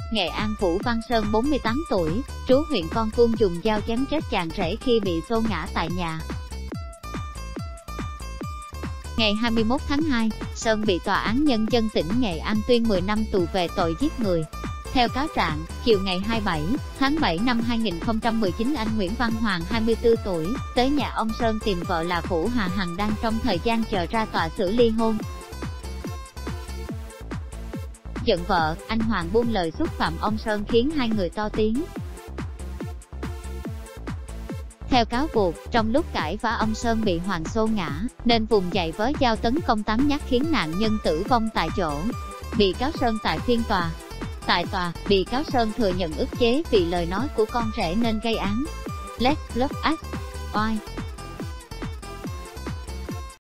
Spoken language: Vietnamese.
Nghệ An Vũ Văn Sơn 48 tuổi, trú huyện Con Cuông dùng dao chém chết chàng rể khi bị xô ngã tại nhà. Ngày 21 tháng 2, Sơn bị Tòa án Nhân dân tỉnh Nghệ An tuyên 10 năm tù về tội giết người. Theo cáo trạng, chiều ngày 27 tháng 7 năm 2019, anh Nguyễn Văn Hoàng 24 tuổi, tới nhà ông Sơn tìm vợ là Vũ Hà Hằng đang trong thời gian chờ ra tòa xử ly hôn. Giận vợ, anh Hoàng buông lời xúc phạm ông Sơn khiến hai người to tiếng. Theo cáo buộc, trong lúc cãi vã ông Sơn bị Hoàng xô ngã, nên vùng dậy với dao tấn công 8 nhát khiến nạn nhân tử vong tại chỗ. Bị cáo Sơn tại phiên tòa. Tại tòa, bị cáo Sơn thừa nhận ức chế vì lời nói của con rể nên gây án. Let's love us. Why?